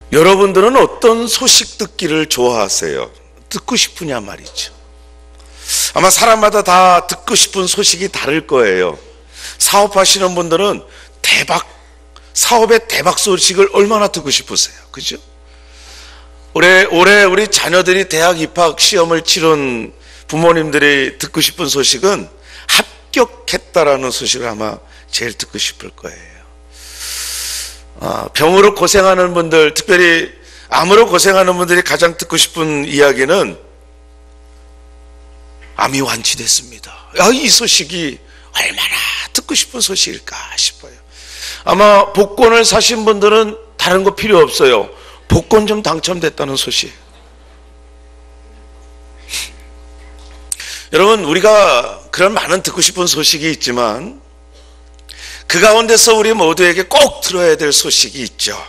여러분들은 어떤 소식 듣기를 좋아하세요? 듣고 싶으냐 말이죠. 아마 사람마다 다 듣고 싶은 소식이 다를 거예요. 사업하시는 분들은 사업의 대박 소식을 얼마나 듣고 싶으세요? 그죠? 올해 우리 자녀들이 대학 입학 시험을 치른 부모님들이 듣고 싶은 소식은 합격했다라는 소식을 아마 제일 듣고 싶을 거예요. 병으로 고생하는 분들, 특별히 암으로 고생하는 분들이 가장 듣고 싶은 이야기는 암이 완치됐습니다. 이 소식이 얼마나 듣고 싶은 소식일까 싶어요. 아마 복권을 사신 분들은 다른 거 필요 없어요. 복권 좀 당첨됐다는 소식. 여러분, 우리가 그런 많은 듣고 싶은 소식이 있지만 그 가운데서 우리 모두에게 꼭 들어야 될 소식이 있죠.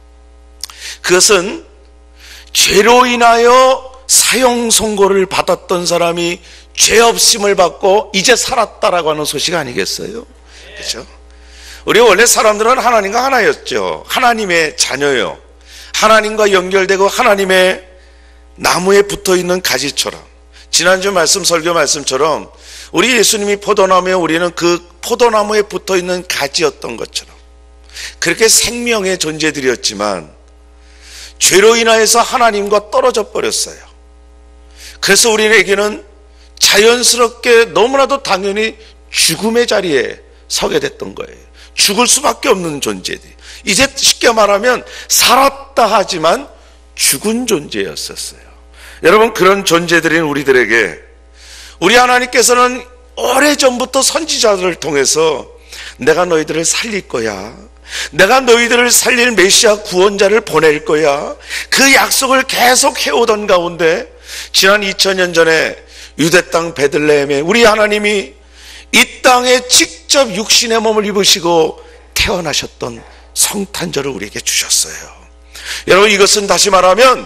그것은 죄로 인하여 사형 선고를 받았던 사람이 죄 없음을 받고 이제 살았다라고 하는 소식 아니겠어요? 그렇죠? 우리 원래 사람들은 하나님과 하나였죠. 하나님의 자녀요. 하나님과 연결되고 하나님의 나무에 붙어있는 가지처럼, 지난주 설교 말씀처럼 우리 예수님이 포도나무에 우리는 그 포도나무에 붙어있는 가지였던 것처럼 그렇게 생명의 존재들이었지만 죄로 인하여서 하나님과 떨어져 버렸어요. 그래서 우리에게는 자연스럽게 너무나도 당연히 죽음의 자리에 서게 됐던 거예요. 죽을 수밖에 없는 존재들이, 이제 쉽게 말하면 살았다 하지만 죽은 존재였었어요. 여러분, 그런 존재들인 우리들에게 우리 하나님께서는 오래전부터 선지자들을 통해서 내가 너희들을 살릴 거야, 내가 너희들을 살릴 메시아 구원자를 보낼 거야, 그 약속을 계속 해오던 가운데 지난 2000년 전에 유대 땅 베들레헴에 우리 하나님이 이 땅에 직접 육신의 몸을 입으시고 태어나셨던 성탄절을 우리에게 주셨어요. 여러분, 이것은 다시 말하면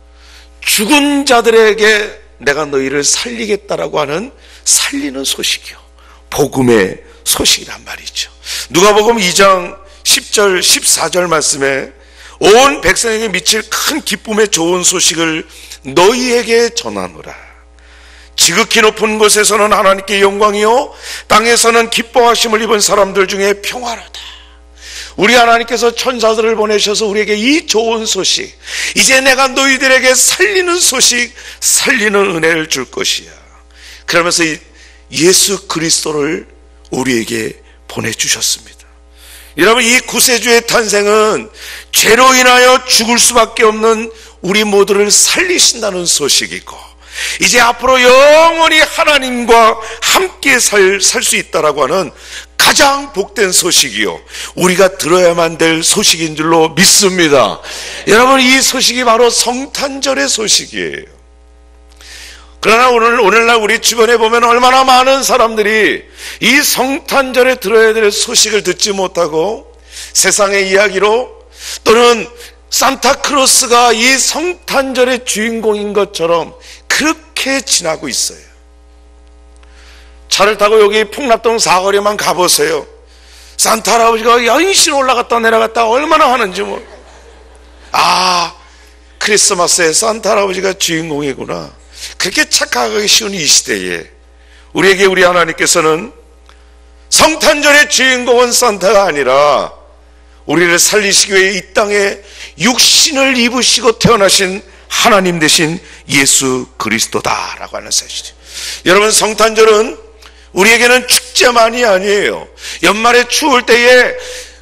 죽은 자들에게 내가 너희를 살리겠다라고 하는 살리는 소식이요, 복음의 소식이란 말이죠. 누가복음 2장 10절 14절 말씀에 온 백성에게 미칠 큰 기쁨의 좋은 소식을 너희에게 전하노라. 지극히 높은 곳에서는 하나님께 영광이요, 땅에서는 기뻐하심을 입은 사람들 중에 평화로다. 우리 하나님께서 천사들을 보내셔서 우리에게 이 좋은 소식, 이제 내가 너희들에게 살리는 소식, 살리는 은혜를 줄 것이야, 그러면서 예수 그리스도를 우리에게 보내주셨습니다. 여러분, 이 구세주의 탄생은 죄로 인하여 죽을 수밖에 없는 우리 모두를 살리신다는 소식이고, 이제 앞으로 영원히 하나님과 함께 살 수 있다라고 하는 가장 복된 소식이요, 우리가 들어야만 될 소식인 줄로 믿습니다. 여러분, 이 소식이 바로 성탄절의 소식이에요. 그러나 오늘날 우리 주변에 보면 얼마나 많은 사람들이 이 성탄절에 들어야 될 소식을 듣지 못하고 세상의 이야기로, 또는 산타크로스가 이 성탄절의 주인공인 것처럼 그렇게 지나고 있어요. 차를 타고 여기 풍납동 사거리만 가보세요. 산타 할아버지가 연신 올라갔다 내려갔다 얼마나 하는지 크리스마스에 산타 할아버지가 주인공이구나, 그렇게 착각하기 쉬운 이 시대에 우리에게 우리 하나님께서는 성탄절의 주인공은 산타가 아니라 우리를 살리시기 위해 이 땅에 육신을 입으시고 태어나신 하나님 되신 예수 그리스도다라고 하는 사실이에요. 여러분, 성탄절은 우리에게는 축제만이 아니에요. 연말에 추울 때에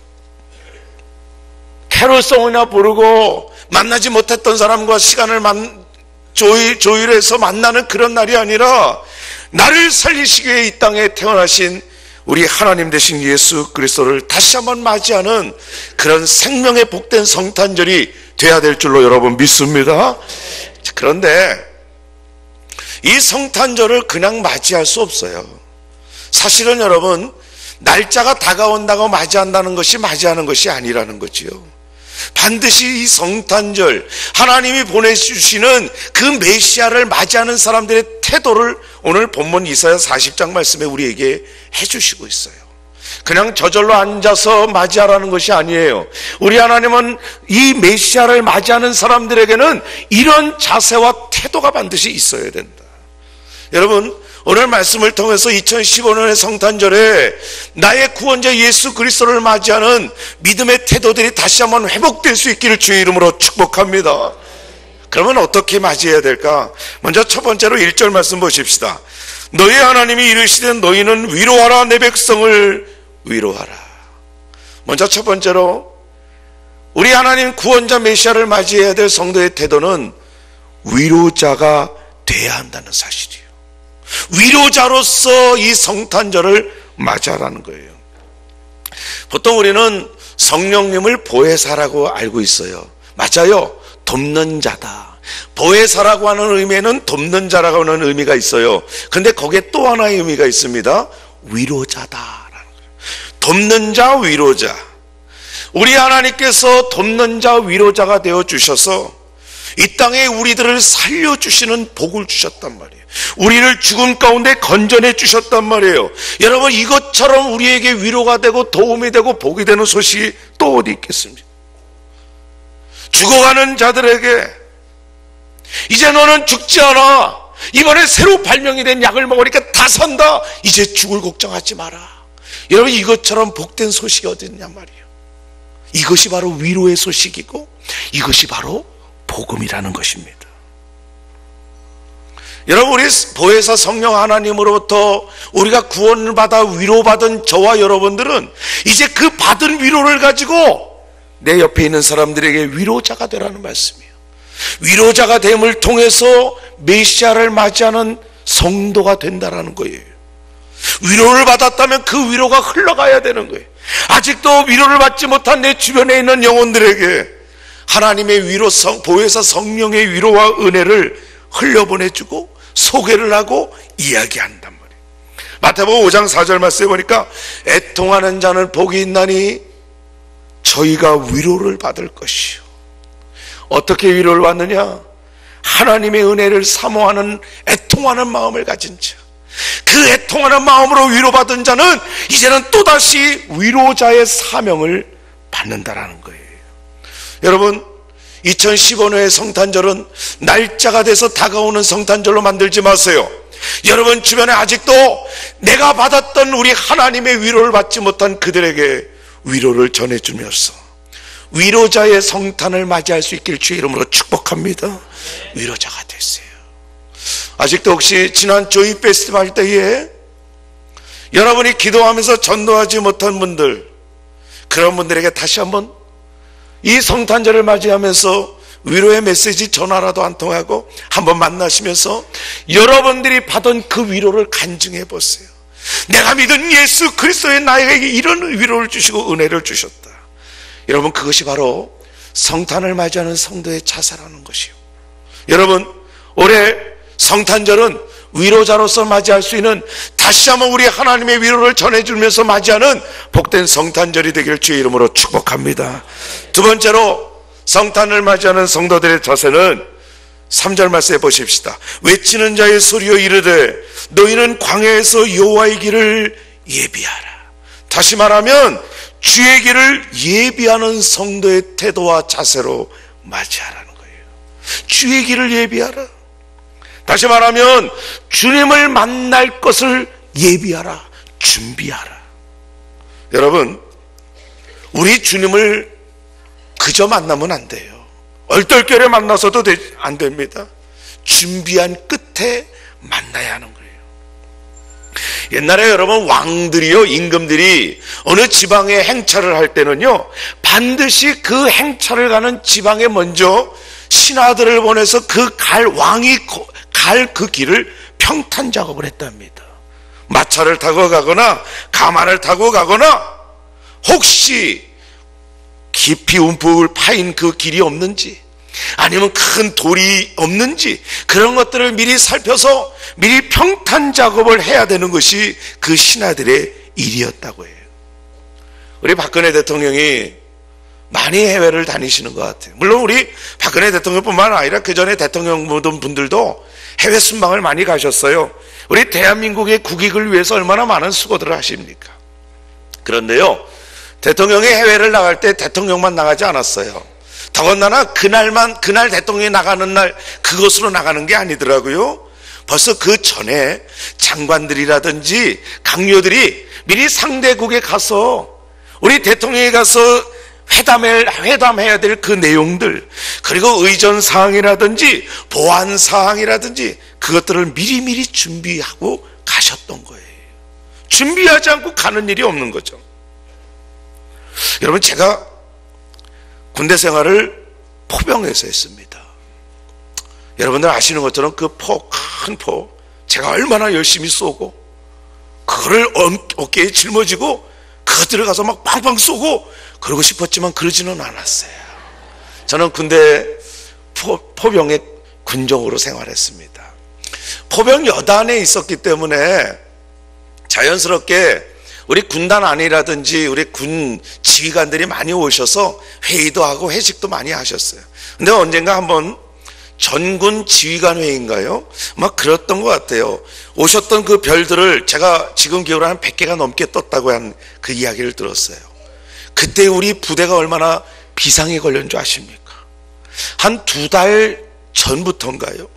캐롤송이나 부르고 만나지 못했던 사람과 시간을 조율해서 만나는 그런 날이 아니라 나를 살리시기 위해 이 땅에 태어나신 우리 하나님 되신 예수 그리스도를 다시 한번 맞이하는 그런 생명의 복된 성탄절이 돼야 될 줄로 여러분 믿습니다. 그런데 이 성탄절을 그냥 맞이할 수 없어요. 사실은 여러분, 날짜가 다가온다고 맞이한다는 것이 맞이하는 것이 아니라는 거지요. 반드시 이 성탄절, 하나님이 보내주시는 그 메시아를 맞이하는 사람들의 태도를 오늘 본문 이사야 40장 말씀에 우리에게 해주시고 있어요. 그냥 저절로 앉아서 맞이하라는 것이 아니에요. 우리 하나님은 이 메시아를 맞이하는 사람들에게는 이런 자세와 태도가 반드시 있어야 된다. 여러분, 오늘 말씀을 통해서 2015년의 성탄절에 나의 구원자 예수 그리스도를 맞이하는 믿음의 태도들이 다시 한번 회복될 수 있기를 주의 이름으로 축복합니다. 그러면 어떻게 맞이해야 될까? 먼저 첫 번째로 1절 말씀 보십시다. 너희 하나님이 이르시되 너희는 위로하라, 내 백성을 위로하라. 먼저 첫 번째로 우리 하나님 구원자 메시아를 맞이해야 될 성도의 태도는 위로자가 돼야 한다는 사실이에요. 위로자로서 이 성탄절을 맞이하라는 거예요. 보통 우리는 성령님을 보혜사라고 알고 있어요. 맞아요. 돕는 자다. 보혜사라고 하는 의미에는 돕는 자라고 하는 의미가 있어요. 근데 거기에 또 하나의 의미가 있습니다. 위로자다라는 거예요. 돕는 자, 위로자. 우리 하나님께서 돕는 자, 위로자가 되어 주셔서 이 땅에 우리들을 살려주시는 복을 주셨단 말이에요. 우리를 죽음 가운데 건져내 주셨단 말이에요. 여러분, 이것처럼 우리에게 위로가 되고 도움이 되고 복이 되는 소식이 또 어디 있겠습니까? 죽어가는 자들에게 이제 너는 죽지 않아. 이번에 새로 발명이 된 약을 먹으니까 다 산다. 이제 죽을 걱정하지 마라. 여러분, 이것처럼 복된 소식이 어디 있냔 말이에요. 이것이 바로 위로의 소식이고 이것이 바로 복음이라는 것입니다. 여러분, 우리 보혜사 성령 하나님으로부터 우리가 구원을 받아 위로받은 저와 여러분들은 이제 그 받은 위로를 가지고 내 옆에 있는 사람들에게 위로자가 되라는 말씀이에요. 위로자가 됨을 통해서 메시아를 맞이하는 성도가 된다라는 거예요. 위로를 받았다면 그 위로가 흘러가야 되는 거예요. 아직도 위로를 받지 못한 내 주변에 있는 영혼들에게 하나님의 위로, 보혜사 성령의 위로와 은혜를 흘려보내주고 소개를 하고 이야기한단 말이에요. 마태복음 5장 4절 말씀에 보니까 애통하는 자는 복이 있나니 저희가 위로를 받을 것이요. 어떻게 위로를 받느냐? 하나님의 은혜를 사모하는 애통하는 마음을 가진 자, 그 애통하는 마음으로 위로받은 자는 이제는 또다시 위로자의 사명을 받는다라는 거예요. 여러분, 2015년의 성탄절은 날짜가 돼서 다가오는 성탄절로 만들지 마세요. 여러분 주변에 아직도 내가 받았던 우리 하나님의 위로를 받지 못한 그들에게 위로를 전해주면서 위로자의 성탄을 맞이할 수 있기를 주의 이름으로 축복합니다. 위로자가 되세요. 아직도 혹시 지난 조이 페스티벌 때에 여러분이 기도하면서 전도하지 못한 분들, 그런 분들에게 다시 한번 이 성탄절을 맞이하면서 위로의 메시지 전화라도 한 통하고 한번 만나시면서 여러분들이 받은 그 위로를 간증해 보세요. 내가 믿은 예수 그리스도의 나에게 이런 위로를 주시고 은혜를 주셨다. 여러분, 그것이 바로 성탄을 맞이하는 성도의 자세라는 것이요. 여러분, 올해 성탄절은 위로자로서 맞이할 수 있는, 다시 한번 우리 하나님의 위로를 전해주면서 맞이하는 복된 성탄절이 되기를 주의 이름으로 축복합니다. 두 번째로 성탄을 맞이하는 성도들의 자세는 3절 말씀해 보십시다. 외치는 자의 소리여 이르되 너희는 광야에서 여호와의 길을 예비하라. 다시 말하면 주의 길을 예비하는 성도의 태도와 자세로 맞이하라는 거예요. 주의 길을 예비하라. 다시 말하면 주님을 만날 것을 예비하라, 준비하라. 여러분, 우리 주님을 그저 만나면 안 돼요. 얼떨결에 만나서도 안 됩니다. 준비한 끝에 만나야 하는 거예요. 옛날에 여러분, 왕들이요, 임금들이 어느 지방에 행차를 할 때는요, 반드시 그 행차를 가는 지방에 먼저 신하들을 보내서 왕이 갈 그 길을 평탄 작업을 했답니다. 마차를 타고 가거나 가마를 타고 가거나 혹시 깊이 움푹 파인 그 길이 없는지, 아니면 큰 돌이 없는지, 그런 것들을 미리 살펴서 미리 평탄 작업을 해야 되는 것이 그 신하들의 일이었다고 해요. 우리 박근혜 대통령이 많이 해외를 다니시는 것 같아요. 물론 우리 박근혜 대통령뿐만 아니라 그 전에 대통령 모든 분들도 해외 순방을 많이 가셨어요. 우리 대한민국의 국익을 위해서 얼마나 많은 수고들을 하십니까? 그런데요, 대통령이 해외를 나갈 때 대통령만 나가지 않았어요. 더군다나 그날 대통령이 나가는 날 그것으로 나가는 게 아니더라고요. 벌써 그 전에 장관들이라든지 강요들이 미리 상대국에 가서 우리 대통령이 가서 회담해야 될 그 내용들, 그리고 의전 사항이라든지 보안 사항이라든지 그것들을 미리미리 준비하고 가셨던 거예요. 준비하지 않고 가는 일이 없는 거죠. 여러분, 제가 군대 생활을 포병에서 했습니다. 여러분들 아시는 것처럼 그 큰 포, 제가 얼마나 열심히 쏘고 그거를 어깨에 짊어지고 그것들을 가서 막 빵빵 쏘고 그러고 싶었지만 그러지는 않았어요. 저는 군대 포병의 군종으로 생활했습니다. 포병 여단에 있었기 때문에 자연스럽게 우리 군단 안이라든지 우리 군 지휘관들이 많이 오셔서 회의도 하고 회식도 많이 하셨어요. 근데 언젠가 한번 전군 지휘관 회의인가요? 막 그랬던 것 같아요. 오셨던 그 별들을 제가 지금 기억으로 한 100개가 넘게 떴다고 한 그 이야기를 들었어요. 그때 우리 부대가 얼마나 비상에 걸렸는 줄 아십니까? 한 2달 전부터인가요?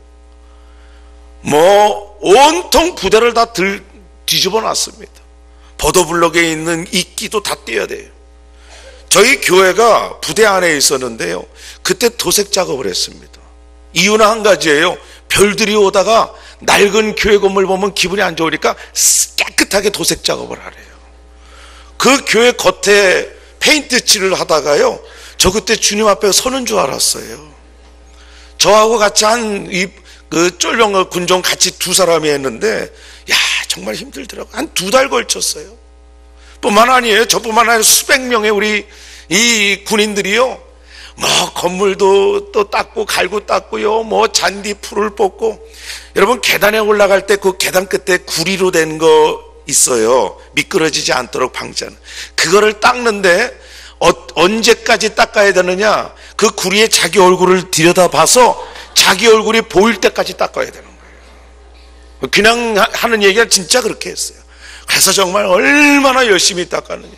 온통 부대를 다 뒤집어 놨습니다. 보도블록에 있는 이끼도 다 떼야 돼요. 저희 교회가 부대 안에 있었는데요, 그때 도색 작업을 했습니다. 이유는 한 가지예요. 별들이 오다가 낡은 교회 건물 보면 기분이 안 좋으니까 깨끗하게 도색 작업을 하래요. 그 교회 겉에 페인트 칠을 하다가요, 저 그때 주님 앞에 서는 줄 알았어요. 저하고 같이 그 쫄병 군종 같이 2사람이 했는데, 야, 정말 힘들더라고요. 한 2달 걸쳤어요. 뿐만 아니에요. 저뿐만 아니라 수백 명의 우리 이 군인들이요, 건물도 또 닦고 갈고 닦고요, 잔디 풀을 뽑고. 여러분, 계단에 올라갈 때 그 계단 끝에 구리로 된 거 있어요. 미끄러지지 않도록 방지하는. 그거를 닦는데 언제까지 닦아야 되느냐? 그 구리에 자기 얼굴을 들여다봐서 자기 얼굴이 보일 때까지 닦아야 되는 거예요. 그냥 하는 얘기가 진짜 그렇게 했어요. 그래서 정말 얼마나 열심히 닦았느냐.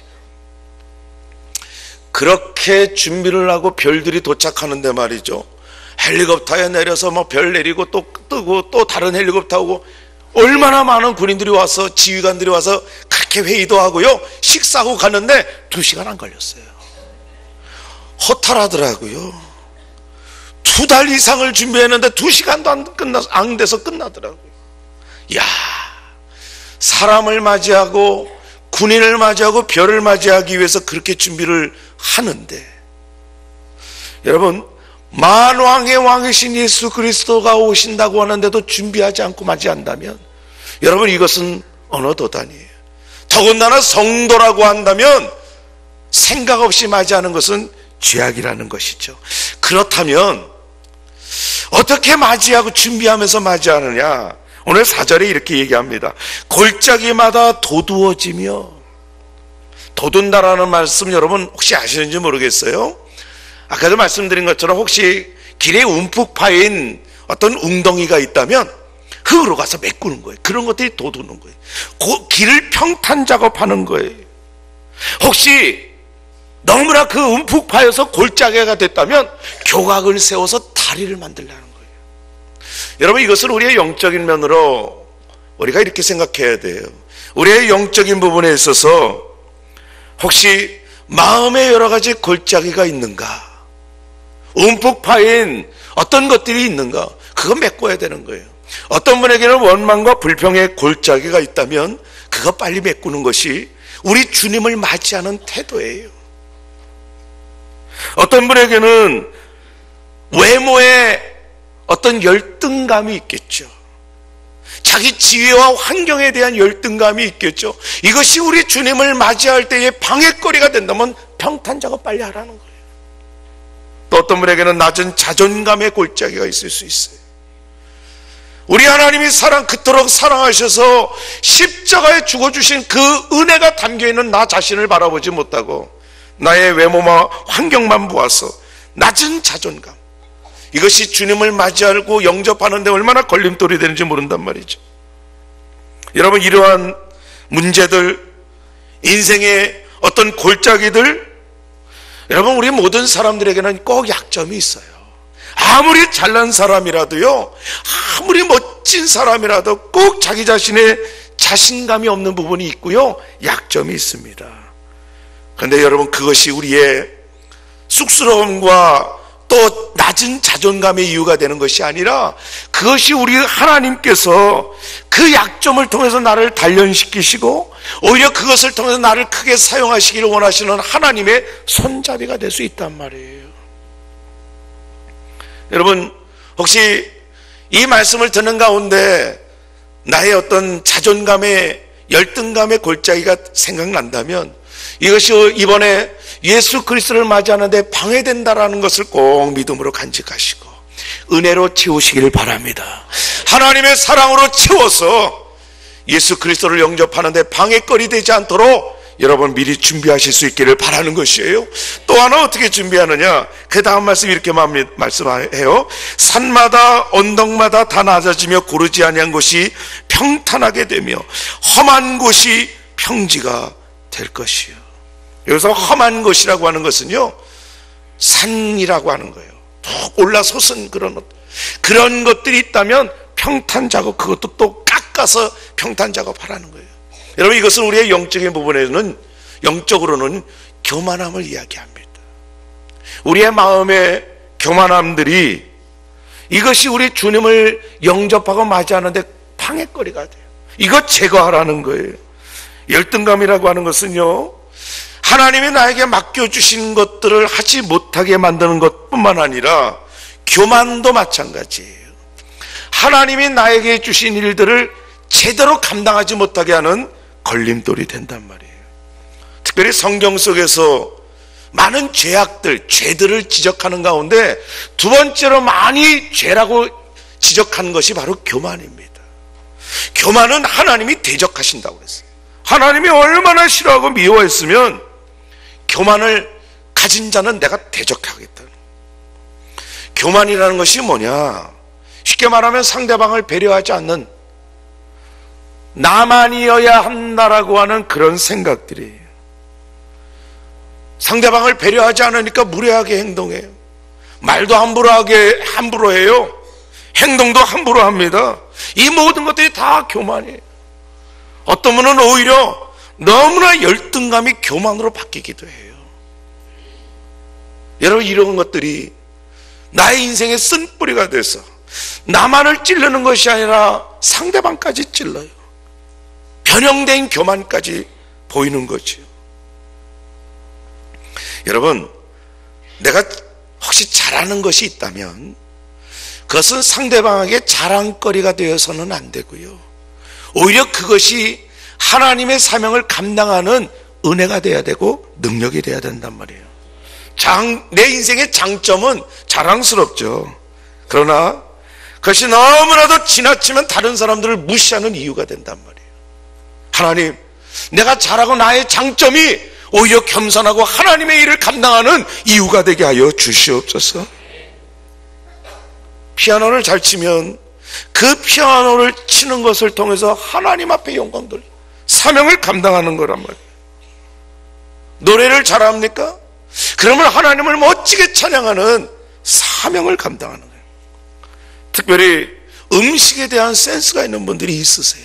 그렇게 준비를 하고 별들이 도착하는데 말이죠, 헬리콥터에 내려서 별 내리고 또 뜨고 또 다른 헬리콥터 오고, 얼마나 많은 군인들이 와서, 지휘관들이 와서 그렇게 회의도 하고요, 식사하고 갔는데 2시간 안 걸렸어요. 허탈하더라고요. 2달 이상을 준비했는데 2시간도 안 돼서 끝나더라고요. 이야, 사람을 맞이하고 군인을 맞이하고 별을 맞이하기 위해서 그렇게 준비를 하는데, 여러분, 만왕의 왕이신 예수 그리스도가 오신다고 하는데도 준비하지 않고 맞이한다면, 여러분, 이것은 어느 도단이에요. 더군다나 성도라고 한다면 생각 없이 맞이하는 것은 죄악이라는 것이죠. 그렇다면 어떻게 맞이하고 준비하면서 맞이하느냐? 오늘 4절에 이렇게 얘기합니다. 골짜기마다 도두어지며. 도둔다라는 말씀 여러분 혹시 아시는지 모르겠어요. 아까도 말씀드린 것처럼 혹시 길에 움푹 파인 어떤 웅덩이가 있다면 흙으로 가서 메꾸는 거예요. 그런 것들이 도두는 거예요. 길을 평탄 작업하는 거예요. 혹시 너무나 그 움푹 파여서 골짜기가 됐다면 교각을 세워서 다리를 만들려는 거예요. 여러분, 이것은 우리의 영적인 면으로 우리가 이렇게 생각해야 돼요. 우리의 영적인 부분에 있어서 혹시 마음에 여러 가지 골짜기가 있는가, 움푹 파인 어떤 것들이 있는가, 그거 메꿔야 되는 거예요. 어떤 분에게는 원망과 불평의 골짜기가 있다면 그거 빨리 메꾸는 것이 우리 주님을 맞이하는 태도예요. 어떤 분에게는 외모에 어떤 열등감이 있겠죠. 자기 지위와 환경에 대한 열등감이 있겠죠. 이것이 우리 주님을 맞이할 때의 방해거리가 된다면 평탄 작업 빨리 하라는 거예요. 또 어떤 분에게는 낮은 자존감의 골짜기가 있을 수 있어요. 우리 하나님이 그토록 사랑하셔서 십자가에 죽어주신 그 은혜가 담겨있는 나 자신을 바라보지 못하고 나의 외모와 환경만 보아서 낮은 자존감, 이것이 주님을 맞이하고 영접하는 데 얼마나 걸림돌이 되는지 모른단 말이죠. 여러분, 이러한 문제들, 인생의 어떤 골짜기들, 여러분 우리 모든 사람들에게는 꼭 약점이 있어요. 아무리 잘난 사람이라도요, 아무리 멋진 사람이라도 꼭 자기 자신의 자신감이 없는 부분이 있고요, 약점이 있습니다. 그런데 여러분, 그것이 우리의 쑥스러움과 또 낮은 자존감의 이유가 되는 것이 아니라, 그것이 우리 하나님께서 그 약점을 통해서 나를 단련시키시고 오히려 그것을 통해서 나를 크게 사용하시기를 원하시는 하나님의 손잡이가 될 수 있단 말이에요. 여러분, 혹시 이 말씀을 듣는 가운데 나의 어떤 자존감의 열등감의 골짜기가 생각난다면, 이것이 이번에 예수 그리스도를 맞이하는데 방해된다라는 것을 꼭 믿음으로 간직하시고 은혜로 채우시기를 바랍니다. 하나님의 사랑으로 채워서 예수 그리스도를 영접하는데 방해거리 되지 않도록 여러분 미리 준비하실 수 있기를 바라는 것이에요. 또 하나 어떻게 준비하느냐, 그 다음 말씀 이렇게 말씀해요. 산마다 언덕마다 다 낮아지며 고르지 아니한 곳이 평탄하게 되며 험한 곳이 평지가 될 것이요. 여기서 험한 곳이라고 하는 것은요, 산이라고 하는 거예요. 툭 올라솟은 그런 것들이 있다면 평탄 작업, 그것도 또 깎아서 평탄 작업하라는 거예요. 여러분, 이것은 우리의 영적인 부분에는, 영적으로는 교만함을 이야기합니다. 우리의 마음의 교만함들이, 이것이 우리 주님을 영접하고 맞이하는데 방해거리가 돼요. 이것 제거하라는 거예요. 열등감이라고 하는 것은요, 하나님이 나에게 맡겨주신 것들을 하지 못하게 만드는 것뿐만 아니라 교만도 마찬가지예요. 하나님이 나에게 주신 일들을 제대로 감당하지 못하게 하는 걸림돌이 된단 말이에요. 특별히 성경 속에서 많은 죄악들, 죄들을 지적하는 가운데 두 번째로 많이 죄라고 지적한 것이 바로 교만입니다. 교만은 하나님이 대적하신다고 그랬어요. 하나님이 얼마나 싫어하고 미워했으면 교만을 가진 자는 내가 대적하겠다. 교만이라는 것이 뭐냐? 쉽게 말하면 상대방을 배려하지 않는, 나만이어야 한다라고 하는 그런 생각들이에요. 상대방을 배려하지 않으니까 무례하게 행동해요. 말도 함부로 해요. 행동도 함부로 합니다. 이 모든 것들이 다 교만이에요. 어떤 분은 오히려 너무나 열등감이 교만으로 바뀌기도 해요. 여러분, 이런 것들이 나의 인생의 쓴뿌리가 돼서 나만을 찌르는 것이 아니라 상대방까지 찔러요. 변형된 교만까지 보이는 거죠. 여러분, 내가 혹시 잘하는 것이 있다면 그것은 상대방에게 자랑거리가 되어서는 안 되고요, 오히려 그것이 하나님의 사명을 감당하는 은혜가 돼야 되고 능력이 돼야 된단 말이에요. 내 인생의 장점은 자랑스럽죠. 그러나 그것이 너무나도 지나치면 다른 사람들을 무시하는 이유가 된단 말이에요. 하나님, 내가 잘하고 나의 장점이 오히려 겸손하고 하나님의 일을 감당하는 이유가 되게 하여 주시옵소서. 피아노를 잘 치면 그 피아노를 치는 것을 통해서 하나님 앞에 영광 돌려 사명을 감당하는 거란 말이에요. 노래를 잘합니까? 그러면 하나님을 멋지게 찬양하는 사명을 감당하는 거예요. 특별히 음식에 대한 센스가 있는 분들이 있으세요.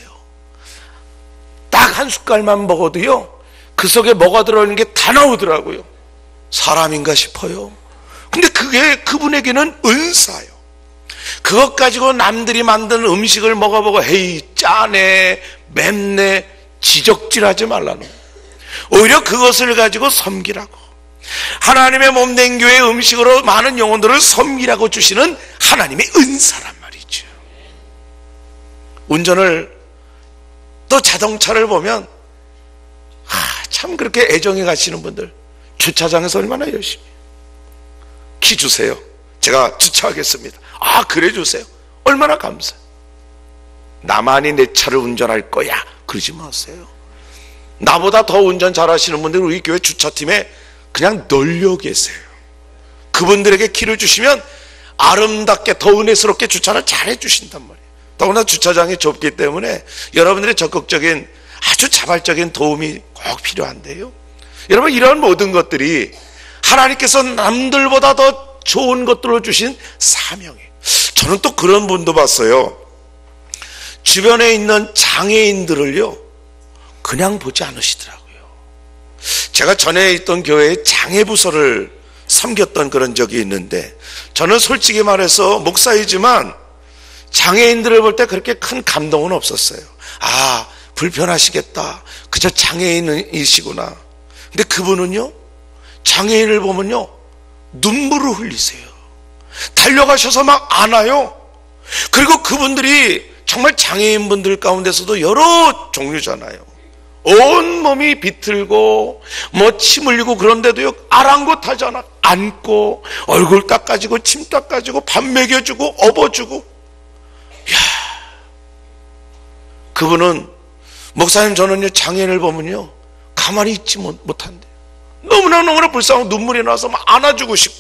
딱 한 숟갈만 먹어도요, 그 속에 뭐가 들어있는 게 다 나오더라고요. 사람인가 싶어요. 근데 그게 그분에게는 은사예요. 그것 가지고 남들이 만든 음식을 먹어보고 헤이 짜네 맵네 지적질하지 말라는 거예요. 오히려 그것을 가지고 섬기라고, 하나님의 몸된 교회 음식으로 많은 영혼들을 섬기라고 주시는 하나님의 은사란 말이죠. 운전을 또 자동차를 보면 참 그렇게 애정에 가시는 분들 주차장에서 얼마나 열심히 키 주세요, 제가 주차하겠습니다. 그래 주세요. 얼마나 감사해요. 나만이 내 차를 운전할 거야 그러지 마세요. 나보다 더 운전 잘하시는 분들은 우리 교회 주차팀에 그냥 널려 계세요. 그분들에게 키를 주시면 아름답게 더 은혜스럽게 주차를 잘 해주신단 말이에요. 더구나 주차장이 좁기 때문에 여러분들의 적극적인 아주 자발적인 도움이 꼭 필요한데요, 여러분, 이런 모든 것들이 하나님께서 남들보다 더 좋은 것들을 주신 사명이에요. 저는 또 그런 분도 봤어요. 주변에 있는 장애인들을요, 그냥 보지 않으시더라고요. 제가 전에 있던 교회에 장애부서를 섬겼던 그런 적이 있는데, 저는 솔직히 말해서 목사이지만 장애인들을 볼 때 그렇게 큰 감동은 없었어요. 아, 불편하시겠다, 그저 장애인이시구나. 근데 그분은요, 장애인을 보면요, 눈물을 흘리세요. 달려가셔서 막 안아요. 그리고 그분들이 정말 장애인분들 가운데서도 여러 종류잖아요. 온 몸이 비틀고 뭐 침 흘리고, 그런데도요, 아랑곳하잖아. 안고 얼굴 닦아주고 침 닦아주고 밥 먹여주고 업어주고. 이야, 그분은, 목사님, 저는요, 장애인을 보면요, 가만히 있지 못한대요. 너무나 불쌍하고 눈물이 나서 막 안아주고 싶고.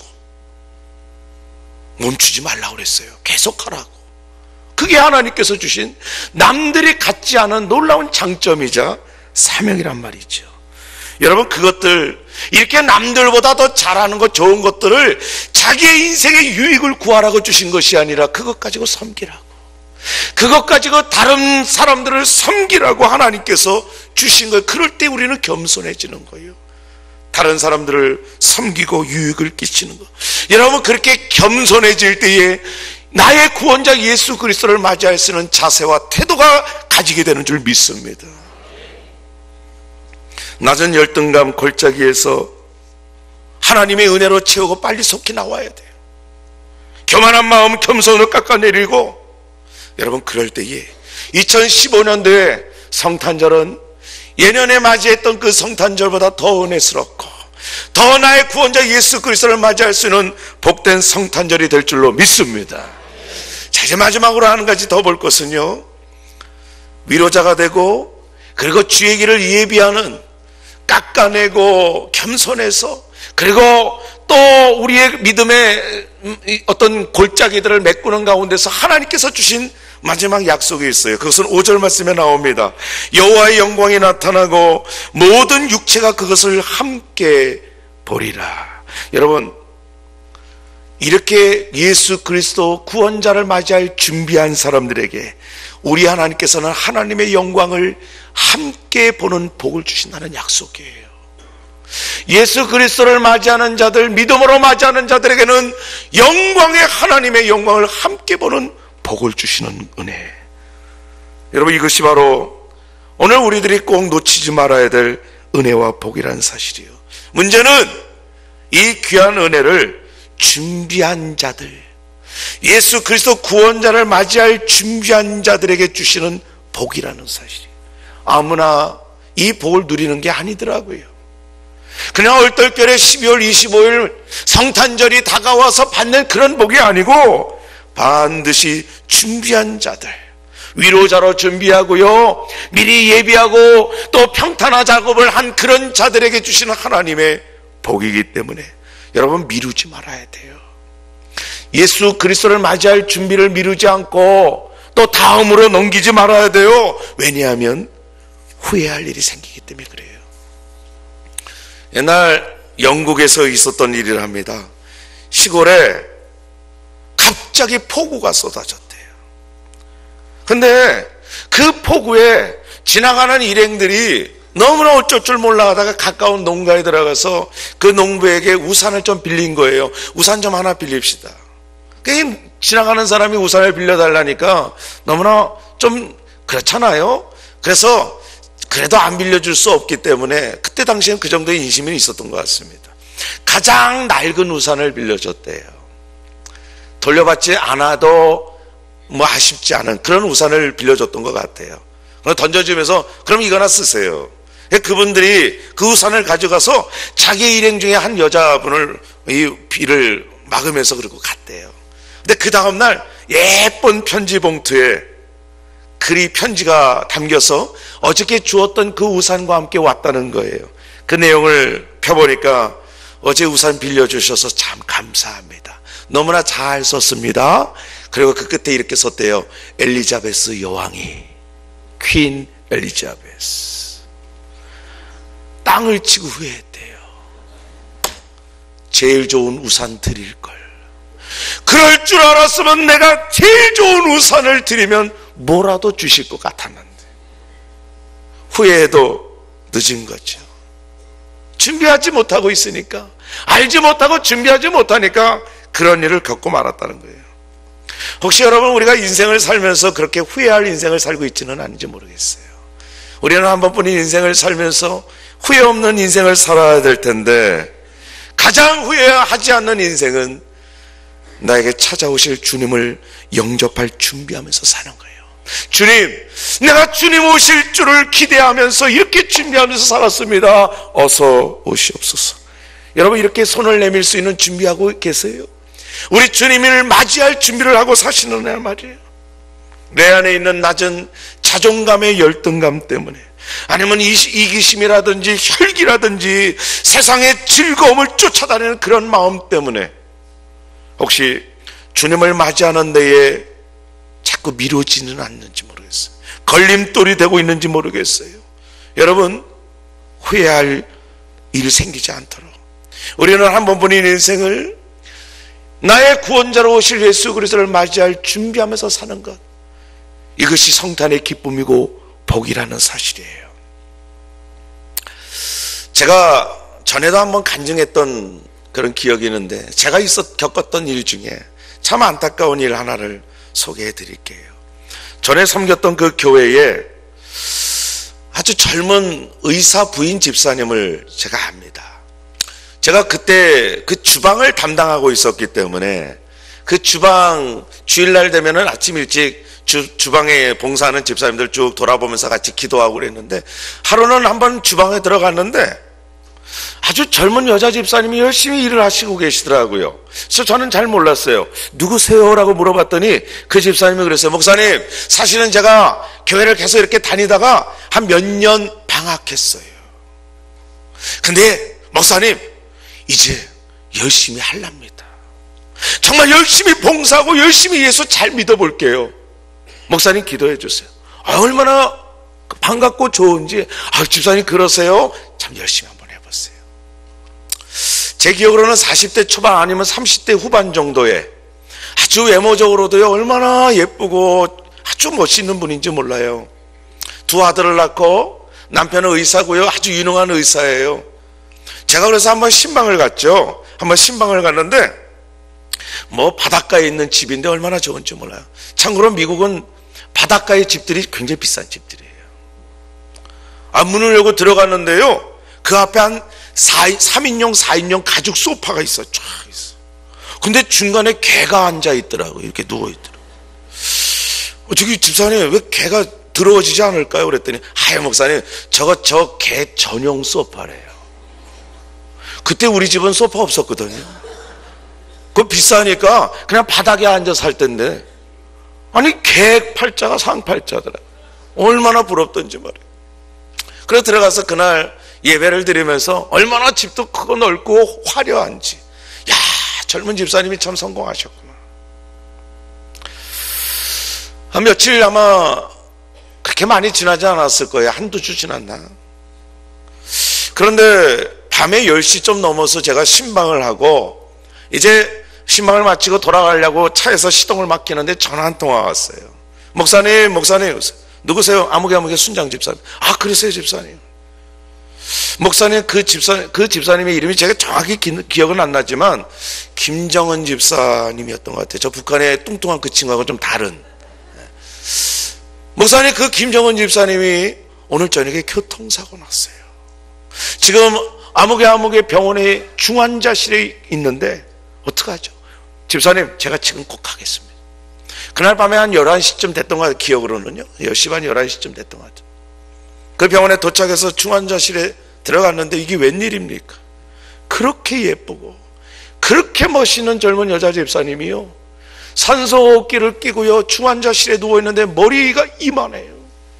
멈추지 말라고 그랬어요. 계속하라고. 그게 하나님께서 주신 남들이 갖지 않은 놀라운 장점이자 사명이란 말이죠. 여러분, 그것들, 이렇게 남들보다 더 잘하는 것, 좋은 것들을 자기의 인생의 유익을 구하라고 주신 것이 아니라 그것 가지고 섬기라고, 그것 가지고 다른 사람들을 섬기라고 하나님께서 주신 거예요. 그럴 때 우리는 겸손해지는 거예요. 다른 사람들을 섬기고 유익을 끼치는 것. 여러분, 그렇게 겸손해질 때에 나의 구원자 예수 그리스도를 맞이할 수 있는 자세와 태도가 가지게 되는 줄 믿습니다. 낮은 열등감 골짜기에서 하나님의 은혜로 채우고 빨리 속히 나와야 돼요. 교만한 마음, 겸손을 깎아내리고. 여러분, 그럴 때에 2015년도에 성탄절은 예년에 맞이했던 그 성탄절보다 더 은혜스럽고 더 나의 구원자 예수 그리스도를 맞이할 수 있는 복된 성탄절이 될 줄로 믿습니다. 자, 이제 마지막으로 한 가지 더 볼 것은요, 위로자가 되고, 그리고 주의 길을 예비하는, 깎아내고 겸손해서, 그리고 또 우리의 믿음의 어떤 골짜기들을 메꾸는 가운데서 하나님께서 주신 마지막 약속이 있어요. 그것은 5절 말씀에 나옵니다. 여호와의 영광이 나타나고 모든 육체가 그것을 함께 보리라. 여러분, 이렇게 예수 그리스도 구원자를 맞이할 준비한 사람들에게 우리 하나님께서는 하나님의 영광을 함께 보는 복을 주신다는 약속이에요. 예수 그리스도를 맞이하는 자들, 믿음으로 맞이하는 자들에게는 영광의 하나님의 영광을 함께 보는 복을 주시는 은혜. 여러분, 이것이 바로 오늘 우리들이 꼭 놓치지 말아야 될 은혜와 복이라는 사실이에요. 문제는 이 귀한 은혜를 준비한 자들, 예수 그리스도 구원자를 맞이할 준비한 자들에게 주시는 복이라는 사실이에요. 아무나 이 복을 누리는 게 아니더라고요. 그냥 얼떨결에 12월 25일 성탄절이 다가와서 받는 그런 복이 아니고, 반드시 준비한 자들, 위로자로 준비하고요, 미리 예비하고 또 평탄화 작업을 한 그런 자들에게 주시는 하나님의 복이기 때문에 여러분, 미루지 말아야 돼요. 예수 그리스도를 맞이할 준비를 미루지 않고 또 다음으로 넘기지 말아야 돼요. 왜냐하면 후회할 일이 생기기 때문에 그래요. 옛날 영국에서 있었던 일이랍니다. 시골에 갑자기 폭우가 쏟아졌대요. 근데 그 폭우에 지나가는 일행들이 너무나 어쩔 줄 몰라 하다가 가까운 농가에 들어가서 그 농부에게 우산을 좀 빌린 거예요. 우산 좀 하나 빌립시다. 지나가는 사람이 우산을 빌려달라니까 너무나 좀 그렇잖아요. 그래서 그래도 안 빌려줄 수 없기 때문에 그때 당시엔 그 정도의 인심이 있었던 것 같습니다. 가장 낡은 우산을 빌려줬대요. 돌려받지 않아도 뭐 아쉽지 않은 그런 우산을 빌려줬던 것 같아요. 던져주면서 그럼 이거나 쓰세요. 그분들이 그 우산을 가져가서 자기 일행 중에 한 여자분을 이 비를 막으면서 그러고 갔대요. 근데 그 다음날 예쁜 편지 봉투에 글이 편지가 담겨서 어저께 주었던 그 우산과 함께 왔다는 거예요. 그 내용을 펴보니까 어제 우산 빌려주셔서 참 감사합니다. 너무나 잘 썼습니다. 그리고 그 끝에 이렇게 썼대요. 엘리자베스 여왕이, 퀸 엘리자베스. 딱 땅을 치고 후회했대요. 제일 좋은 우산 드릴걸. 그럴 줄 알았으면 내가 제일 좋은 우산을 드리면 뭐라도 주실 것 같았는데 후회해도 늦은 거죠. 준비하지 못하고 있으니까, 알지 못하고 준비하지 못하니까 그런 일을 겪고 말았다는 거예요. 혹시 여러분, 우리가 인생을 살면서 그렇게 후회할 인생을 살고 있지는 않은지 모르겠어요. 우리는 한 번뿐인 인생을 살면서 후회 없는 인생을 살아야 될 텐데, 가장 후회하지 않는 인생은 나에게 찾아오실 주님을 영접할 준비하면서 사는 거예요. 주님, 내가 주님 오실 줄을 기대하면서 이렇게 준비하면서 살았습니다. 어서 오시옵소서. 여러분, 이렇게 손을 내밀 수 있는 준비하고 계세요? 우리 주님을 맞이할 준비를 하고 사시는 애 말이에요. 내 안에 있는 낮은 자존감의 열등감 때문에, 아니면 이기심이라든지 혈기라든지 세상의 즐거움을 쫓아다니는 그런 마음 때문에 혹시 주님을 맞이하는 데에 자꾸 미뤄지는 않는지 모르겠어요. 걸림돌이 되고 있는지 모르겠어요. 여러분, 후회할 일이 생기지 않도록 우리는 한 번뿐인 인생을 나의 구원자로 오실 예수 그리스도를 맞이할 준비하면서 사는 것, 이것이 성탄의 기쁨이고 복이라는 사실이에요. 제가 전에도 한번 간증했던 그런 기억이 있는데, 제가 겪었던 일 중에 참 안타까운 일 하나를 소개해 드릴게요. 전에 섬겼던 그 교회에 아주 젊은 의사 부인 집사님을 제가 압니다. 제가 그때 그 주방을 담당하고 있었기 때문에 그 주방 주일날 되면은 아침 일찍 주방에 봉사하는 집사님들 쭉 돌아보면서 같이 기도하고 그랬는데, 하루는 한번 주방에 들어갔는데 아주 젊은 여자 집사님이 열심히 일을 하시고 계시더라고요. 그래서 저는 잘 몰랐어요. 누구세요? 라고 물어봤더니 그 집사님이 그랬어요. 목사님, 사실은 제가 교회를 계속 이렇게 다니다가 한 몇 년 방학했어요. 근데 목사님, 이제 열심히 하랍니다. 정말 열심히 봉사하고 열심히 예수 잘 믿어볼게요. 목사님 기도해 주세요. 얼마나 반갑고 좋은지. 집사님 그러세요? 참 열심히 한번 해보세요. 제 기억으로는 40대 초반 아니면 30대 후반 정도에 아주 외모적으로도요 얼마나 예쁘고 아주 멋있는 분인지 몰라요. 두 아들을 낳고 남편은 의사고요. 아주 유능한 의사예요. 제가 그래서 한번 신방을 갔죠. 한번 신방을 갔는데 뭐 바닷가에 있는 집인데 얼마나 좋은지 몰라요. 참고로 미국은 바닷가의 집들이 굉장히 비싼 집들이에요. 문을 열고 들어갔는데요, 그 앞에 한 3인용 4인용 가죽 소파가 있어. 쫙 있어. 근데 중간에 개가 앉아 있더라고요. 이렇게 누워 있더라고요. 저기 집사님, 왜 개가 더러워지지 않을까요? 그랬더니 목사님, 저 개 전용 소파래요. 그때 우리 집은 소파 없었거든요. 그거 비싸니까 그냥 바닥에 앉아서 살 텐데, 아니 개 팔자가 상팔자더라. 얼마나 부럽던지 말이에요. 그래서 들어가서 그날 예배를 드리면서 얼마나 집도 크고 넓고 화려한지, 야, 젊은 집사님이 참 성공하셨구나. 한 며칠 아마 그렇게 많이 지나지 않았을 거예요. 한두 주 지났나. 그런데 밤에 10시좀 넘어서 제가 신방을 하고 이제 신방을 마치고 돌아가려고 차에서 시동을 막히는데 전화 한 통화 왔어요. 목사님, 누구세요? 아무개 순장 집사님. 그러세요 집사님. 목사님, 그 집사님의 이름이 제가 정확히 기억은 안 나지만 김정은 집사님이었던 것 같아요. 저 북한의 뚱뚱한 그 친구하고 좀 다른. 목사님, 그 김정은 집사님이 오늘 저녁에 교통사고 났어요. 지금 아무개 병원의 중환자실에 있는데 어떡하죠? 집사님, 제가 지금 꼭 가겠습니다. 그날 밤에 한 11시쯤 됐던 것 같아요. 기억으로는요. 10시 반 11시쯤 됐던 것 같아요. 그 병원에 도착해서 중환자실에 들어갔는데 이게 웬일입니까? 그렇게 예쁘고 그렇게 멋있는 젊은 여자 집사님이요, 산소호흡기를 끼고요 중환자실에 누워있는데 머리가 이만해요.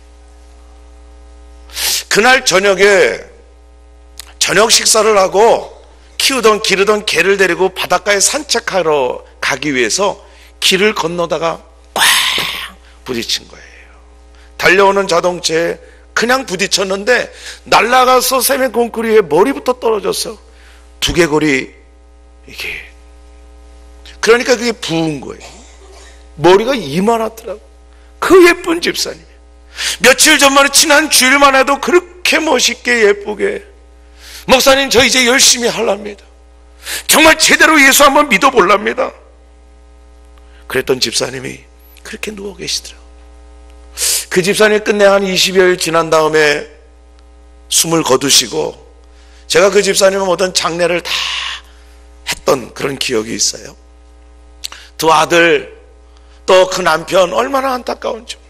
그날 저녁에 저녁 식사를 하고 기르던 개를 데리고 바닷가에 산책하러 가기 위해서 길을 건너다가 꽉 부딪힌 거예요. 달려오는 자동차에 그냥 부딪혔는데 날아가서 세멘 콘크리트에 머리부터 떨어졌어. 두개골이 이게, 그러니까 그게 부은 거예요. 머리가 이만하더라고. 그 예쁜 집사님. 며칠 전만에 지난 주일만 해도 그렇게 멋있게 예쁘게, 목사님 저 이제 열심히 하랍니다. 정말 제대로 예수 한번 믿어볼랍니다. 그랬던 집사님이 그렇게 누워 계시더라고요. 그 집사님이 끝내 한 20여일 지난 다음에 숨을 거두시고, 제가 그 집사님은 어떤 장례를 다 했던 그런 기억이 있어요. 두 아들 또 그 남편 얼마나 안타까운지 몰라요.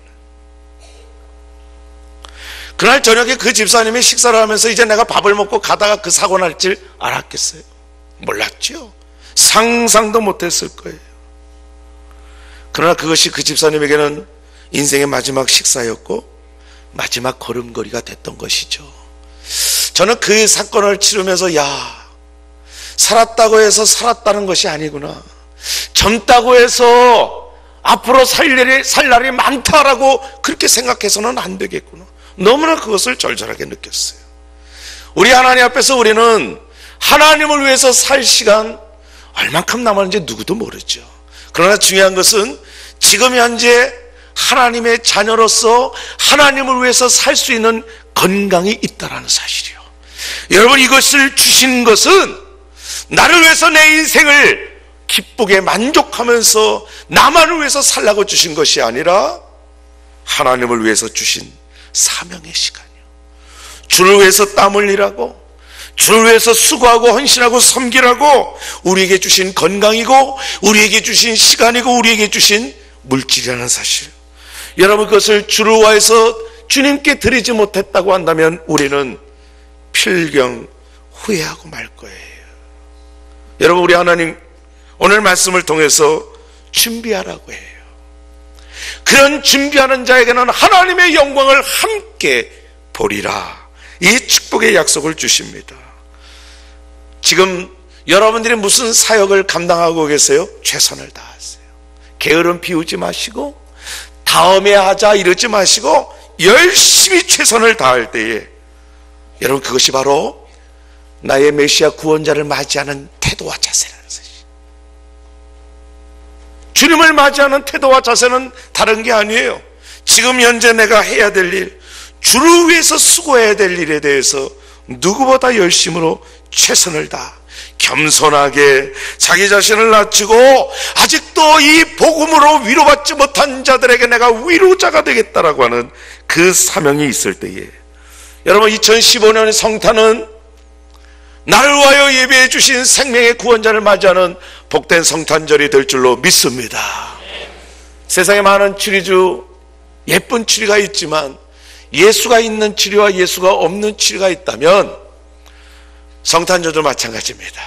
그날 저녁에 그 집사님이 식사를 하면서 이제 내가 밥을 먹고 가다가 그 사고 날 줄 알았겠어요? 몰랐죠. 상상도 못했을 거예요. 그러나 그것이 그 집사님에게는 인생의 마지막 식사였고 마지막 걸음걸이가 됐던 것이죠. 저는 그 사건을 치르면서, 야, 살았다고 해서 살았다는 것이 아니구나. 젊다고 해서 앞으로 살 날이 많다라고 그렇게 생각해서는 안 되겠구나. 너무나 그것을 절절하게 느꼈어요. 우리 하나님 앞에서 우리는 하나님을 위해서 살 시간 얼만큼 남았는지 누구도 모르죠. 그러나 중요한 것은 지금 현재 하나님의 자녀로서 하나님을 위해서 살 수 있는 건강이 있다는 사실이요. 여러분, 이것을 주신 것은 나를 위해서 내 인생을 기쁘게 만족하면서 나만을 위해서 살라고 주신 것이 아니라 하나님을 위해서 주신 사명의 시간이요. 주를 위해서 땀 흘리라고, 주를 위해서 수고하고 헌신하고 섬기라고 우리에게 주신 건강이고, 우리에게 주신 시간이고, 우리에게 주신 물질이라는 사실. 여러분, 그것을 주를 위해서 주님께 드리지 못했다고 한다면 우리는 필경 후회하고 말 거예요. 여러분, 우리 하나님 오늘 말씀을 통해서 준비하라고 해요. 그런 준비하는 자에게는 하나님의 영광을 함께 보리라, 이 축복의 약속을 주십니다. 지금 여러분들이 무슨 사역을 감당하고 계세요? 최선을 다하세요. 게으름 피우지 마시고 다음에 하자 이러지 마시고 열심히 최선을 다할 때에, 여러분, 그것이 바로 나의 메시아 구원자를 맞이하는 태도와 자세라는 사실. 주님을 맞이하는 태도와 자세는 다른 게 아니에요. 지금 현재 내가 해야 될 일, 주를 위해서 수고해야 될 일에 대해서 누구보다 열심으로 최선을 다하, 겸손하게 자기 자신을 낮추고 아직도 이 복음으로 위로받지 못한 자들에게 내가 위로자가 되겠다라고 하는 그 사명이 있을 때에, 여러분, 2015년의 성탄은 나를 위하여 예배해 주신 생명의 구원자를 맞이하는 복된 성탄절이 될 줄로 믿습니다. 세상에 많은 추리주, 예쁜 추리가 있지만 예수가 있는 추리와 예수가 없는 추리가 있다면 성탄절도 마찬가지입니다.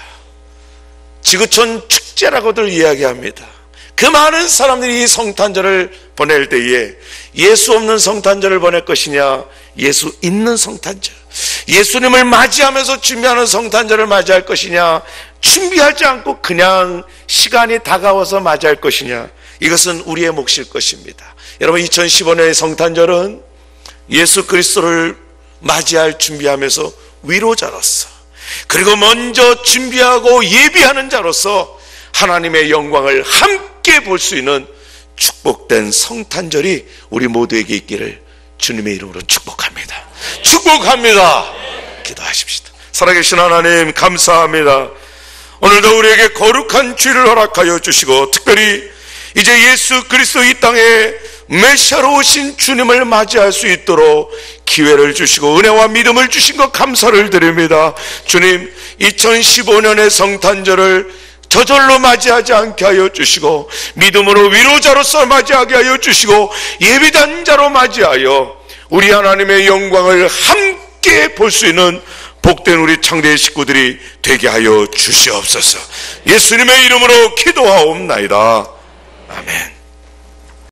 지구촌 축제라고들 이야기합니다. 그 많은 사람들이 이 성탄절을 보낼 때에 예수 없는 성탄절을 보낼 것이냐, 예수 있는 성탄절, 예수님을 맞이하면서 준비하는 성탄절을 맞이할 것이냐, 준비하지 않고 그냥 시간이 다가와서 맞이할 것이냐, 이것은 우리의 몫일 것입니다. 여러분, 2015년의 성탄절은 예수 그리스도를 맞이할 준비하면서 위로자로서, 그리고 먼저 준비하고 예비하는 자로서 하나님의 영광을 함께 볼 수 있는 축복된 성탄절이 우리 모두에게 있기를 주님의 이름으로 축복합니다. 축복합니다. 기도하십시다. 살아계신 하나님, 감사합니다. 오늘도 우리에게 거룩한 주일을 허락하여 주시고, 특별히 이제 예수 그리스도 이 땅에 메시아로 오신 주님을 맞이할 수 있도록 기회를 주시고 은혜와 믿음을 주신 것 감사를 드립니다. 주님, 2015년의 성탄절을 저절로 맞이하지 않게 하여 주시고, 믿음으로 위로자로서 맞이하게 하여 주시고, 예비단 자로 맞이하여 우리 하나님의 영광을 함께 볼 수 있는 복된 우리 창대의 식구들이 되게 하여 주시옵소서. 예수님의 이름으로 기도하옵나이다. 아멘.